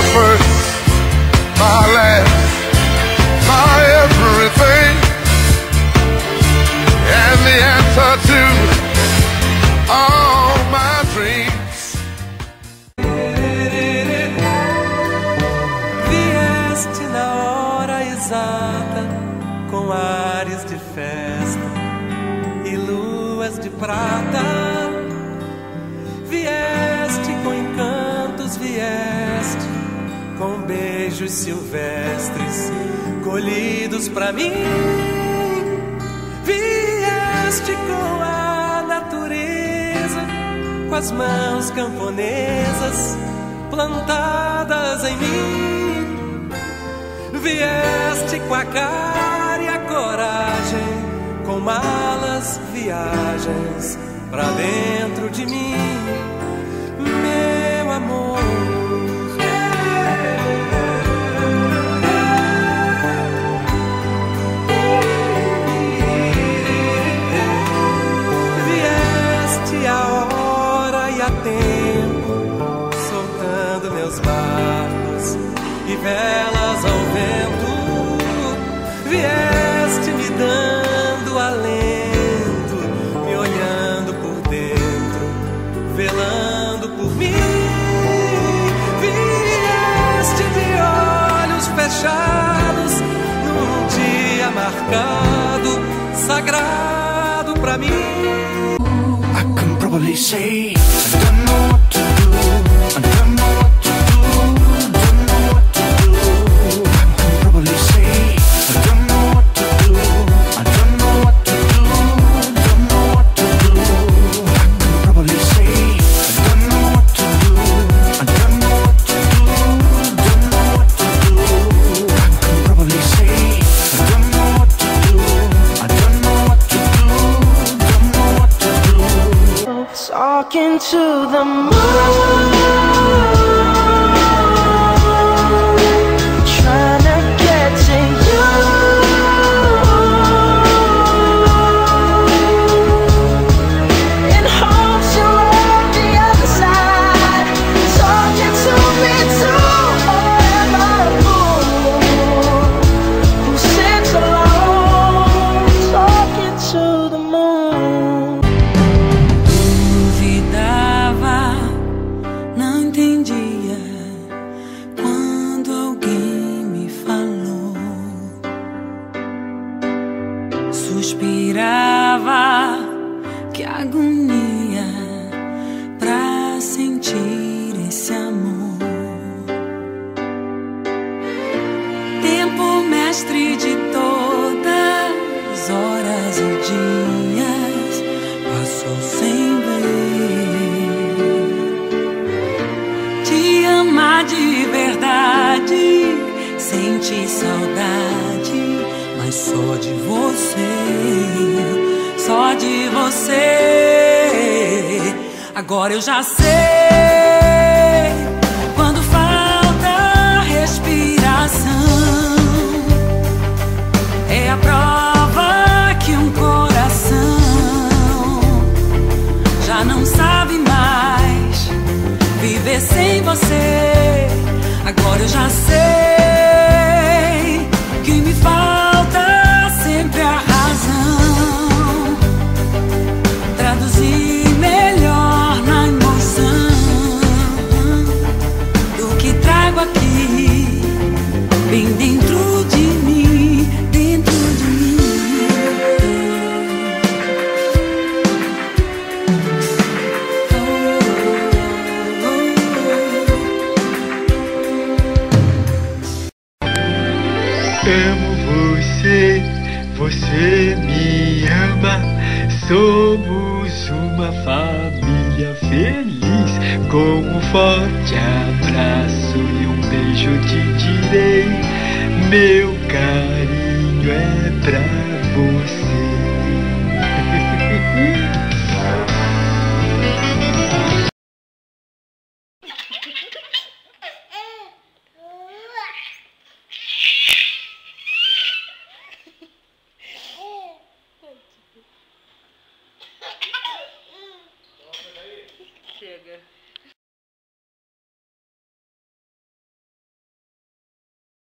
first, my last, my everything, and the answer to all my dreams. Vieste na hora exata, com ares de festa e luas de prata. Vieste com encantos, vieste com beijos silvestres colhidos pra mim. Vieste com a natureza, com as mãos camponesas plantadas em mim. Vieste com a cara e a coragem, com malas, viagens pra dentro de mim, meu amor. Vieste a hora e a tempo, soltando meus barcos e velas ao vento. Vieste me dando alento, me olhando por dentro, velando por mim. Vieste de olhos fechados, num dia marcado, sagrado pra mim. I can probably say I don't know what to do, I don't know what to do, don't know what to do. I can probably say I don't know what to do, I don't know what to do, don't know what to do. I can probably say I don't know what to do, I don't know what to do, don't know what to do. I can probably say I don't know what to do, I don't know what to do, don't know what to do. Talking to the moon, trying to get to you. In hopes you're on the other side, talking to me too. Or am I a fool who sits alone, talking to the moon? Duvidava, não entendia quando alguém me falou. Suspirava, que agonia pra sentir esse amor. Tempo mestre de todas horas e dias passou sem ver. Te amar de verdade, sentir saudade, mas só de você, só de você. Agora eu já sei, quando falta respiração, é a prova que um coração já não sabe mais viver sem você. Agora eu já sei que me falta sempre a razão, traduzir melhor na emoção do que trago aqui, bem dentro de mim, dentro de mim. Amo você, você me ama. Somos uma família feliz. Com um forte abraço e um beijo te direi: meu carinho é pra você. Chega.